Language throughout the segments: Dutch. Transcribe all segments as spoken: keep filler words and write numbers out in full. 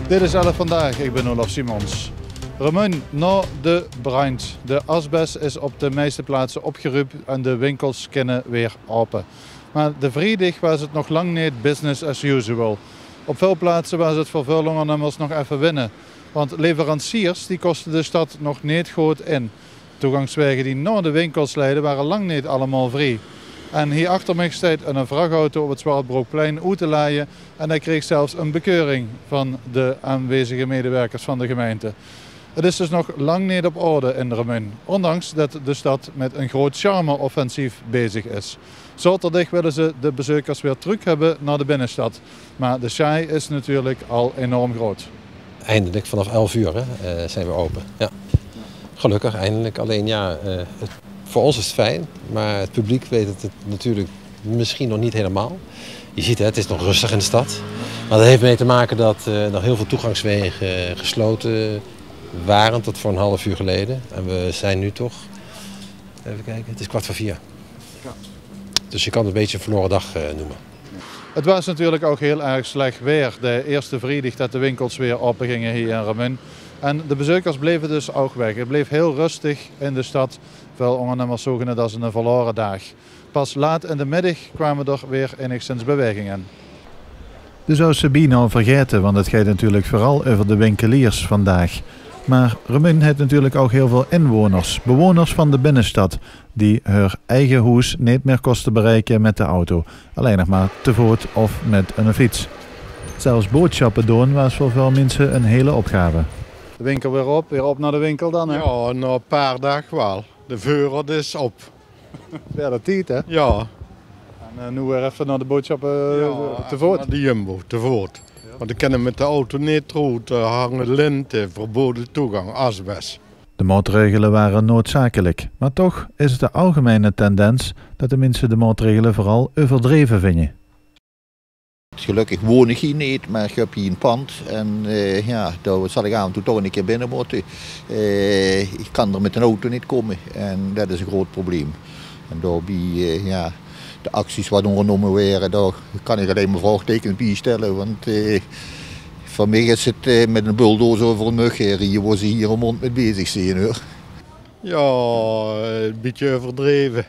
Dit is Elle vandaag, ik ben Olaf Simons. Remun, na de brand. De asbest is op de meeste plaatsen opgeruimd en de winkels kunnen weer open. Maar de vrijdag was het nog lang niet business as usual. Op veel plaatsen was het voor veel ondernemers nog even winnen. Want leveranciers die kosten de stad nog niet goed in. Toegangswegen die naar de winkels leiden waren lang niet allemaal vrij. En hier achter mij staat een vrachtauto op het Zwartbroekplein uit te laaien. En hij kreeg zelfs een bekeuring van de aanwezige medewerkers van de gemeente. Het is dus nog lang niet op orde in Remun, ondanks dat de stad met een groot charme-offensief bezig is. Zaterdag willen ze de bezoekers weer terug hebben naar de binnenstad. Maar de sjaai is natuurlijk al enorm groot. Eindelijk, vanaf elf uur hè, uh, zijn we open. Ja. Gelukkig, eindelijk. Alleen ja, uh, het, voor ons is het fijn, maar het publiek weet het natuurlijk misschien nog niet helemaal. Je ziet, hè, het is nog rustig in de stad. Maar dat heeft mee te maken dat uh, nog heel veel toegangswegen uh, gesloten waren tot voor een half uur geleden. En we zijn nu toch, even kijken, het is kwart voor vier. Ja. Dus je kan het een beetje een verloren dag uh, noemen. Het was natuurlijk ook heel erg slecht weer. De eerste vrijdag dat de winkels weer open gingen hier in Remun. En de bezoekers bleven dus ook weg. Het bleef heel rustig in de stad. Veel ondernemers zagen het als een verloren dag. Pas laat in de middag kwamen er weer enigszins beweging in. Dus zou Sabine al vergeten, want het gaat natuurlijk vooral over de winkeliers vandaag. Maar Remun heeft natuurlijk ook heel veel inwoners, bewoners van de binnenstad, die hun eigen huis niet meer kosten bereiken met de auto. Alleen nog maar te voet of met een fiets. Zelfs boodschappen doen was voor veel mensen een hele opgave. De winkel weer op, weer op naar de winkel dan, hè? Ja, na een paar dagen wel. De vuur is op. Ja, dat tiet, hè? Ja. En uh, nu weer even naar de boodschappen uh, ja, te voet? Naar de Jumbo, te voet. Ja. Want ik kan met de auto niet terug, er hangen linten, verboden toegang, asbest. De maatregelen waren noodzakelijk, maar toch is het de algemene tendens dat de mensen de maatregelen vooral overdreven vinden. Gelukkig woon ik hier niet, maar ik heb hier een pand en uh, ja, daar zal ik af en toe toch een keer binnen moeten. Uh, ik kan er met een auto niet komen en dat is een groot probleem. En daarbij, uh, ja, de acties wat ondernomen werden, daar kan ik alleen maar vraagtekens bij stellen. Want uh, voor mij is het uh, met een bulldozer over een mug hier, waar ze hier een mond mee bezig zijn, hoor. Ja, een beetje overdreven.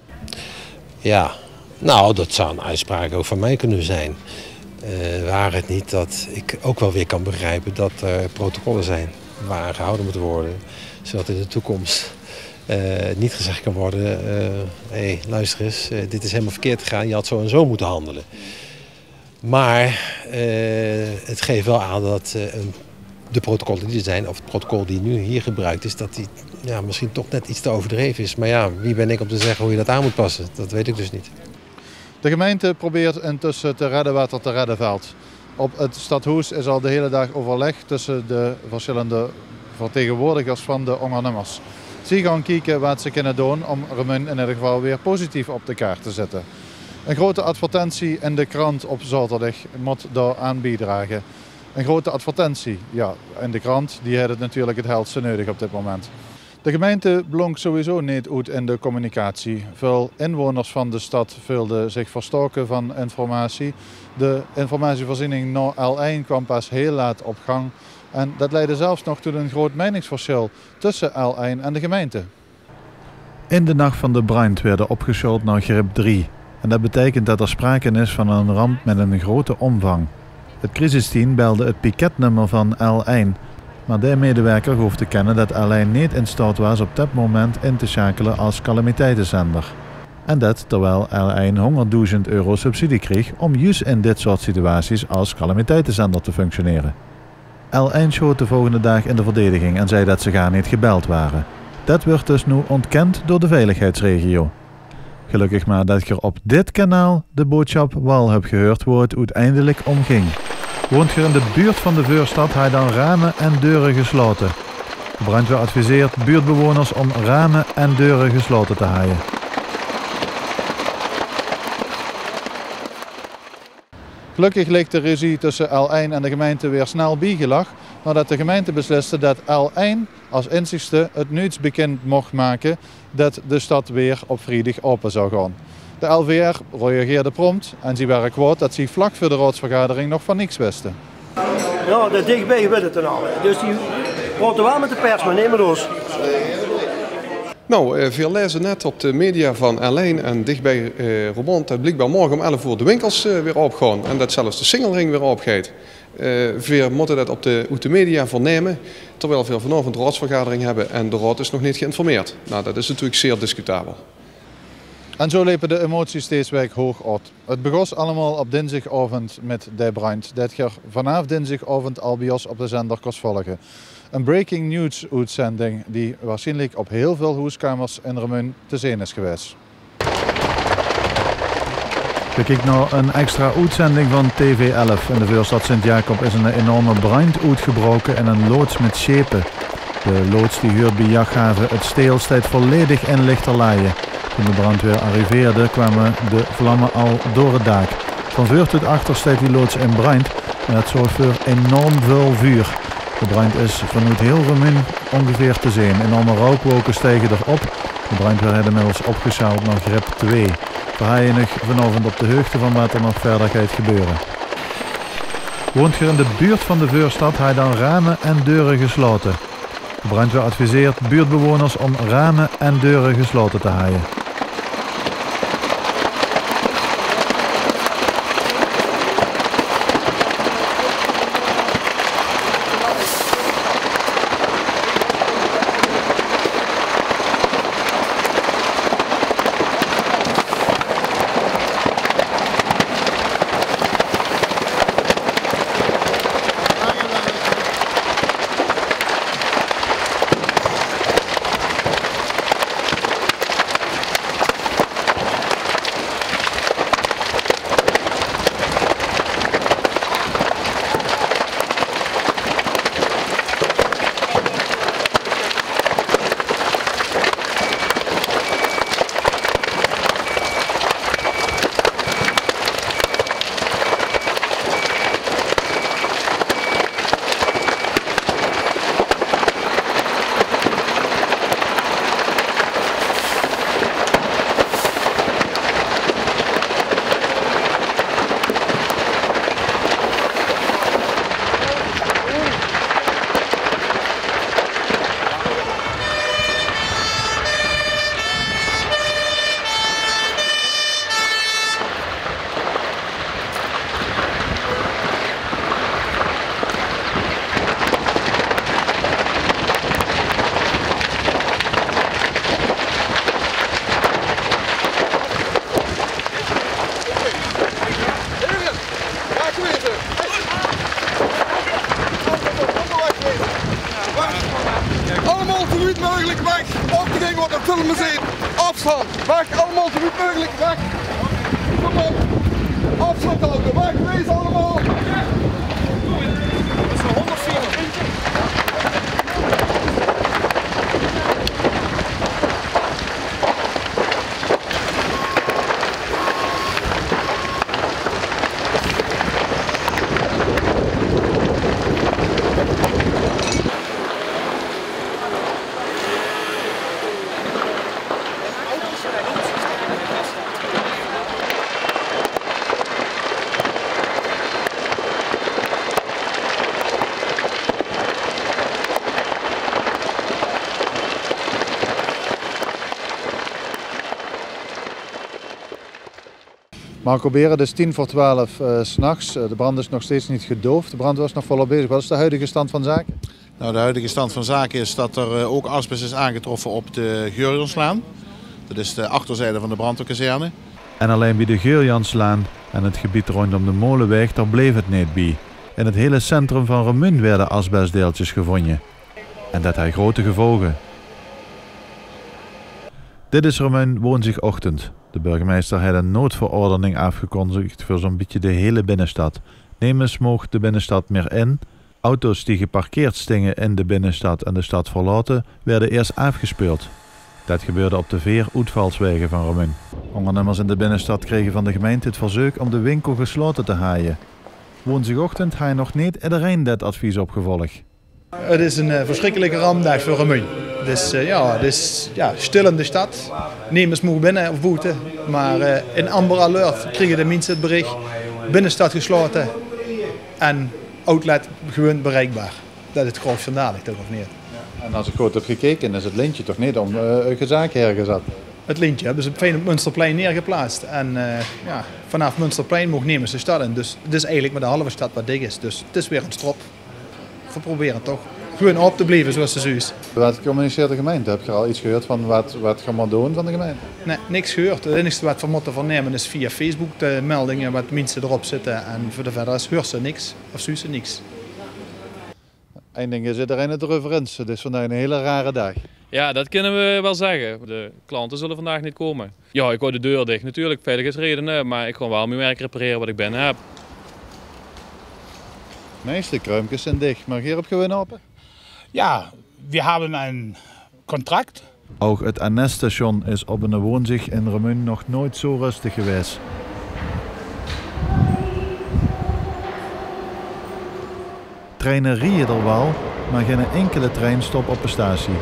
Ja. Nou, dat zou een uitspraak ook van mij kunnen zijn. Uh, waar het niet dat ik ook wel weer kan begrijpen dat er protocollen zijn waar gehouden moeten worden. Zodat in de toekomst uh, niet gezegd kan worden, hé, uh, hey, luister eens, uh, dit is helemaal verkeerd gegaan, je had zo en zo moeten handelen. Maar uh, het geeft wel aan dat uh, de protocollen die er zijn, of het protocol die nu hier gebruikt is, dat die ja, misschien toch net iets te overdreven is. Maar ja, wie ben ik om te zeggen hoe je dat aan moet passen? Dat weet ik dus niet. De gemeente probeert intussen te redden wat er te redden valt. Op het stadhuis is al de hele dag overleg tussen de verschillende vertegenwoordigers van de ondernemers. Ze gaan kijken wat ze kunnen doen om Remun in ieder geval weer positief op de kaart te zetten. Een grote advertentie in de krant op zaterdag moet daar aan bijdragen. Een grote advertentie, ja, in de krant, die heeft het natuurlijk het heldste nodig op dit moment. De gemeente blonk sowieso niet uit in de communicatie. Veel inwoners van de stad voelden zich verstoken van informatie. De informatievoorziening naar L één kwam pas heel laat op gang. En dat leidde zelfs nog tot een groot meningsverschil tussen L één en de gemeente. In de nacht van de brand werden opgeschoten naar grip drie. En dat betekent dat er sprake is van een ramp met een grote omvang. Het crisisteam belde het piketnummer van L één. Maar de medewerker hoeft te kennen dat L één niet in staat was op dat moment in te schakelen als calamiteitenzender. En dat terwijl L één honderdduizend euro subsidie kreeg om juist in dit soort situaties als calamiteitenzender te functioneren. L één schoot de volgende dag in de verdediging en zei dat ze gar niet gebeld waren. Dat wordt dus nu ontkend door de veiligheidsregio. Gelukkig maar dat je op dit kanaal de boodschap wel hebt gehoord waar het uiteindelijk om ging. Woont je in de buurt van de vuurstad, hij dan ramen en deuren gesloten. De brandweer adviseert buurtbewoners om ramen en deuren gesloten te houden. Gelukkig leek de ruzie tussen L één en de gemeente weer snel bijgelag, nadat de gemeente besliste dat L één als inzichte het nieuws bekend mocht maken dat de stad weer op vrijdag open zou gaan. De L V R reageerde prompt en ze waren kwaad dat ze vlak voor de raadsvergadering nog van niks wisten. Ja, dat dichtbij wil het dan al. Dus die praten wel met de pers, maar nemen los. Nou, veel lezen net op de media van L één en dichtbij uh, Roermond dat blijkbaar morgen om elf uur de winkels uh, weer opgaan en dat zelfs de singelring weer opgaat. Uh, we moeten dat op de, op de media vernemen, terwijl we vanavond een raadsvergadering hebben en de raad is nog niet geïnformeerd. Nou, dat is natuurlijk zeer discutabel. En zo liepen de emoties steeds week hoog uit. Het begon allemaal op dinsdagavond met de brand. Dat je vanaf dinsdagavond al bij ons op de zender kon volgen. Een breaking news uitzending die waarschijnlijk op heel veel huiskamers in Remun te zien is geweest. We kijken naar een extra uitzending van T V elf. In de Voorstad Sint-Jacob is een enorme brand uitgebroken in een loods met schepen. De loods die huurt bij jachthaven het steel staat volledig in lichterlaaien. Toen de brandweer arriveerde kwamen de vlammen al door het dak. Van voor tot achter staat die loods in brand en het zorgt voor enorm veel vuur. De brand is vanuit heel Remun ongeveer te zien. Enorme rookwolken stijgen erop. De brandweer heeft inmiddels opgeschaald naar grip twee. Verhaaien nog vanavond op de hoogte van wat er nog verder gaat gebeuren. Woont je in de buurt van de Voorstad, hij dan ramen en deuren gesloten. De brandweer adviseert buurtbewoners om ramen en deuren gesloten te houden. Allemaal zo goed mogelijk weg. Ook de dingen wat op filmen zien. Afstand. Weg. Allemaal zo goed mogelijk weg. Kom op. Afstand houden. Weg. Wees allemaal. Dat is een honderdvier. Marco Beren, het is tien voor twaalf uh, s'nachts. Uh, de brand is nog steeds niet gedoofd. De brand was nog volop bezig. Wat is de huidige stand van zaken? Nou, de huidige stand van zaken is dat er uh, ook asbest is aangetroffen op de Geurjanslaan. Dat is de achterzijde van de brandweerkazerne. En alleen bij de Geurjanslaan en het gebied rondom de Molenweg, daar bleef het niet bij. In het hele centrum van Remun werden asbestdeeltjes gevonden. En dat had grote gevolgen. Dit is Remun woensdagochtend. De burgemeester heeft een noodverordening afgekondigd voor zo'n beetje de hele binnenstad. Niemand mocht de binnenstad meer in. Auto's die geparkeerd stingen in de binnenstad en de stad verlaten, werden eerst afgespeurd. Dat gebeurde op de vier uitvalswegen van Remun. Ondernemers in de binnenstad kregen van de gemeente het verzoek om de winkel gesloten te houden. Woensdagochtend had nog niet iedereen dat advies opgevolgd. Het is een uh, verschrikkelijke rampdag voor Remun. Dus uh, ja, het is ja, stil in de stad. Niemand mogen binnen of buiten. Maar uh, in Amber Alert kregen de mensen het bericht. Binnenstad gesloten. En outlet gewoon bereikbaar. Dat is het groot schandalig toch of niet? Ja. En als ik goed heb gekeken is het lintje toch niet om uh, gezaak hergezet? Het lintje hebben ze fijn op Münsterplein neergeplaatst. En uh, ja, vanaf Münsterplein mogen nemen ze de stad in. Dus het is eigenlijk maar de halve stad wat dik is. Dus het is weer een strop. We proberen toch gewoon op te blijven zoals het is. Wat communiceert de gemeente? Heb je al iets gehoord van wat, wat gaan we doen van de gemeente? Nee, niks gehoord. Het enige wat we moeten vernemen is via Facebook de meldingen wat mensen erop zitten. En voor de verder hoort ze niks of zie ze niks. Eén ding is iedereen het erover eens. Het is vandaag een hele rare dag. Ja, dat kunnen we wel zeggen. De klanten zullen vandaag niet komen. Ja, ik hou de deur dicht. Natuurlijk, veiligheidsredenen, maar ik ga wel mijn werk repareren wat ik binnen heb. De meeste kruimpjes zijn dicht, maar hier op gewoon open? Ja, we hebben een contract. Ook het N S-station is op een woonzig in Remun nog nooit zo rustig geweest. Treinen rijden er wel, maar geen enkele trein stopt op de statie.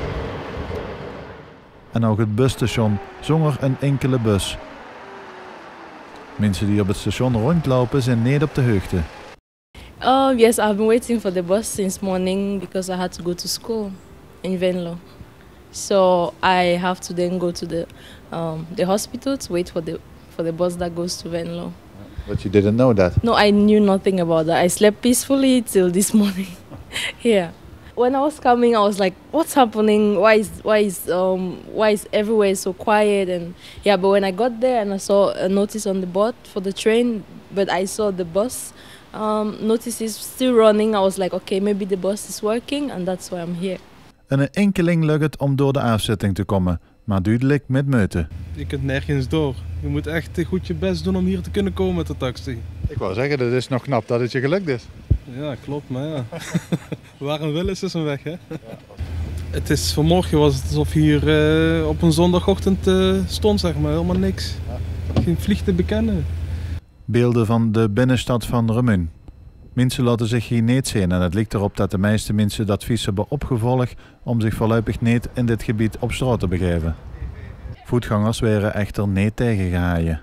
En ook het busstation zonder een enkele bus. Mensen die op het station rondlopen zijn niet op de hoogte. Oh yes, I've been waiting for the bus since morning because I had to go to school in Venlo. So I have to then go to the um, the hospital to wait for the for the bus that goes to Venlo. But you didn't know that? No, I knew nothing about that. I slept peacefully till this morning. Yeah. When I was coming, I was like, "What's happening? Why is why is um why is everywhere so quiet?" And yeah, but when I got there and I saw a notice on the board for the train, but I saw the bus um, notice is still running. I was like, "Okay, maybe the bus is working, and that's why I'm here." Een enkeling lukt het om door de afzetting te komen, maar duidelijk met meuten. Je kunt nergens door. Je moet echt goed je best doen om hier te kunnen komen met de taxi. Ik wou zeggen, dat is nog knap dat het je gelukt is. Ja, klopt, maar ja. Waar een wil is, is een weg, hè? Ja. Het is, vanmorgen was het alsof hier uh, op een zondagochtend uh, stond, zeg maar. Helemaal niks. Ja. Geen vlieg te bekennen. Beelden van de binnenstad van Remun. Mensen laten zich hier niet zien en het lijkt erop dat de meeste mensen het advies hebben opgevolgd om zich voorlopig niet in dit gebied op straat te begeven. Voetgangers werden echter niet tegengehouden.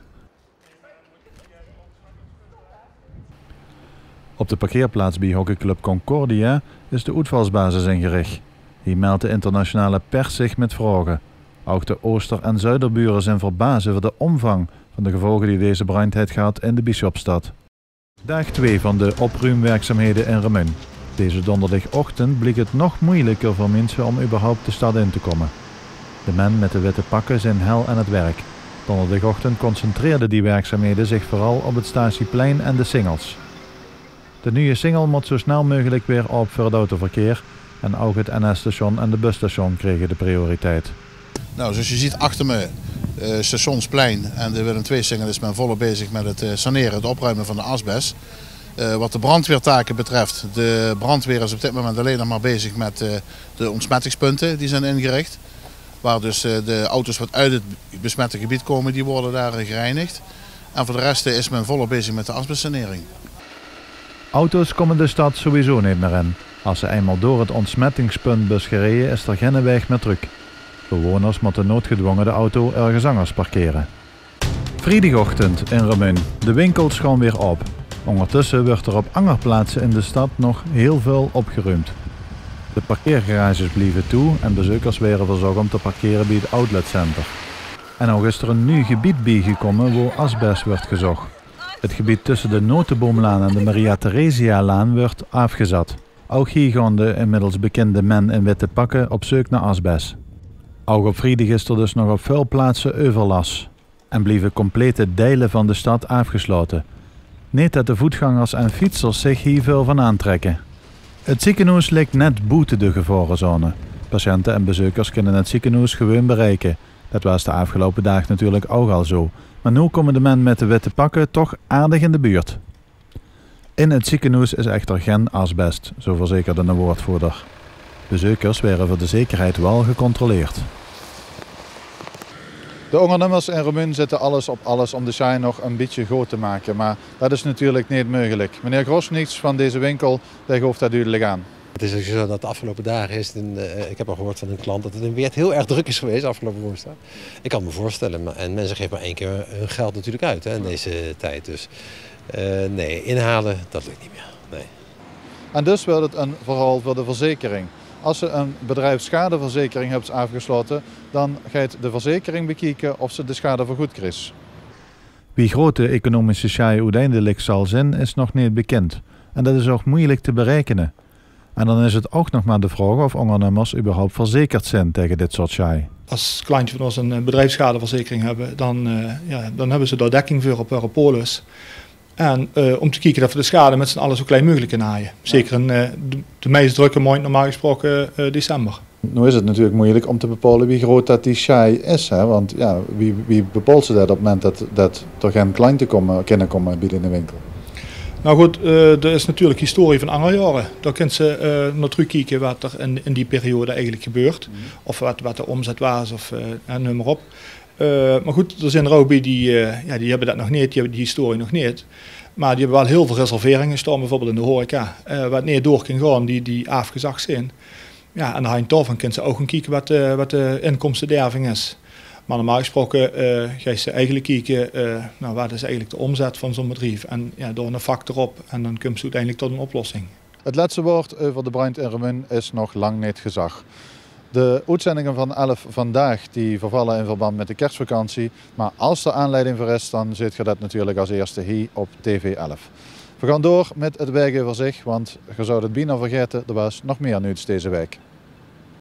Op de parkeerplaats bij hockeyclub Concordia is de uitvalsbasis ingericht. Hier meldt de internationale pers zich met vragen. Ook de Ooster- en Zuiderburen zijn verbaasd over de omvang van de gevolgen die deze brand heeft gehad in de Bisschopstad. Dag twee van de opruimwerkzaamheden in Remun. Deze donderdagochtend bleek het nog moeilijker voor mensen om überhaupt de stad in te komen. De men met de witte pakken zijn hel aan het werk. Donderdagochtend concentreerden die werkzaamheden zich vooral op het statieplein en de singels. De nieuwe singel moet zo snel mogelijk weer op voor het autoverkeer en ook het N S-station en de busstation kregen de prioriteit. Nou, zoals je ziet achter me, uh, Stationsplein en de Willem twee-singel is men volop bezig met het uh, saneren, het opruimen van de asbest. Uh, wat de brandweertaken betreft, de brandweer is op dit moment alleen nog maar bezig met uh, de ontsmettingspunten die zijn ingericht. Waar dus uh, de auto's wat uit het besmette gebied komen, die worden daar uh, gereinigd. En voor de rest uh, is men volop bezig met de asbestsanering. Auto's komen de stad sowieso niet meer in. Als ze eenmaal door het ontsmettingspunt bus gereden is er geen weg meer terug. Bewoners moeten noodgedwongen de auto ergens anders parkeren. Vrijdagochtend in Remun. De winkels gaan weer op. Ondertussen wordt er op andere plaatsen in de stad nog heel veel opgeruimd. De parkeergarages blijven toe en bezoekers werden verzocht om te parkeren bij het outletcenter. En ook is er een nieuw gebied bijgekomen waar asbest wordt gezocht. Het gebied tussen de Notenboomlaan en de Maria Theresia-laan wordt afgezet. Ook hier gaan de inmiddels bekende men in witte pakken op zoek naar asbest. Ook op vrijdag is er dus nog op veel plaatsen overlast. En blijven complete delen van de stad afgesloten. Niet dat de voetgangers en fietsers zich hier veel van aantrekken. Het ziekenhuis ligt net buiten de gevarenzone. Patiënten en bezoekers kunnen het ziekenhuis gewoon bereiken. Dat was de afgelopen dagen natuurlijk ook al zo. Maar nu komen de men met de witte pakken toch aardig in de buurt. In het ziekenhuis is echter geen asbest, zo verzekerde een woordvoerder. Bezoekers werden voor de zekerheid wel gecontroleerd. De ondernemers in Remun zetten alles op alles om de shine nog een beetje groot te maken. Maar dat is natuurlijk niet mogelijk. Meneer Grosniets van deze winkel legt over dat duidelijk aan. Het is ook zo dat de afgelopen dagen is, een, uh, ik heb al gehoord van een klant dat het in Weert heel erg druk is geweest afgelopen woensdag. Ik kan me voorstellen, maar, en mensen geven maar één keer hun geld natuurlijk uit hè, in deze tijd. Dus uh, nee, inhalen, dat lukt niet meer. Nee. En dus wordt het een verhaal voor de verzekering. Als je een bedrijfsschadeverzekering hebt afgesloten, dan gaat de verzekering bekijken of ze de schade vergoed krijgt. Wie groot de economische schade uiteindelijk zal zijn, is nog niet bekend. En dat is ook moeilijk te berekenen. En dan is het ook nog maar de vraag of ondernemers überhaupt verzekerd zijn tegen dit soort schade. Als klantje van ons een bedrijfsschadeverzekering hebben, dan, uh, ja, dan hebben ze daar dekking voor op een polis. En uh, om te kijken dat we de schade met z'n allen zo klein mogelijk kunnen haaien. Zeker in uh, de, de meest drukke maand normaal gesproken uh, december. Nu is het natuurlijk moeilijk om te bepalen wie groot dat die schade is. Hè? Want ja, wie, wie bepaalt ze dat op het moment dat, dat er geen klanten komen, kunnen komen bieden in de winkel? Nou goed, uh, er is natuurlijk historie van andere jaren. Daar kunt ze uh, naar terugkijken wat er in, in die periode eigenlijk gebeurt. Mm. Of wat, wat de omzet was of uh, noem maar op. Uh, maar goed, er zijn er ook bij die, uh, ja, die hebben dat nog niet, die hebben die historie nog niet. Maar die hebben wel heel veel reserveringen staan, bijvoorbeeld in de horeca. Uh, wat niet door kan gaan, die, die afgezakt zijn. Ja, en dan daarvan kunnen ze ook gaan kijken wat, uh, wat de inkomstenderving is. Maar normaal gesproken uh, ga je ze eigenlijk kijken, uh, nou, wat is eigenlijk de omzet van zo'n bedrijf. En ja, door een factor op en dan komt ze uiteindelijk tot een oplossing. Het laatste woord over de brand in Remun is nog lang niet gezag. De uitzendingen van elf vandaag die vervallen in verband met de kerstvakantie. Maar als er aanleiding voor is, dan zit je dat natuurlijk als eerste hier op T V elf. We gaan door met het wegoverzicht, want je zou het bijna vergeten, er was nog meer nieuws deze week.